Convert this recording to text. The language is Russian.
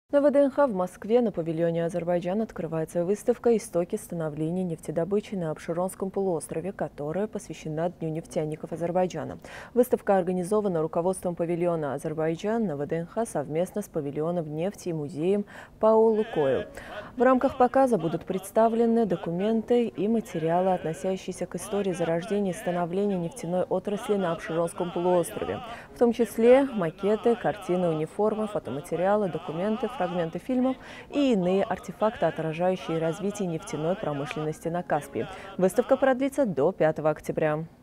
На ВДНХ в Москве на павильоне «Азербайджан» открывается выставка «Истоки становления нефтедобычи на Абшеронском полуострове», которая посвящена Дню нефтяников Азербайджана. Выставка организована руководством павильона «Азербайджан» на ВДНХ совместно с павильоном нефти и музеем ПАО «Лукойл». В рамках показа будут представлены документы и материалы, относящиеся к истории зарождения и становления нефтяной отрасли на Абшеронском полуострове, в том числе макеты, картины, униформы, фотоматериалы, документы, фрагменты фильмов и иные артефакты, отражающие развитие нефтяной промышленности на Каспии. Выставка продлится до 5 октября.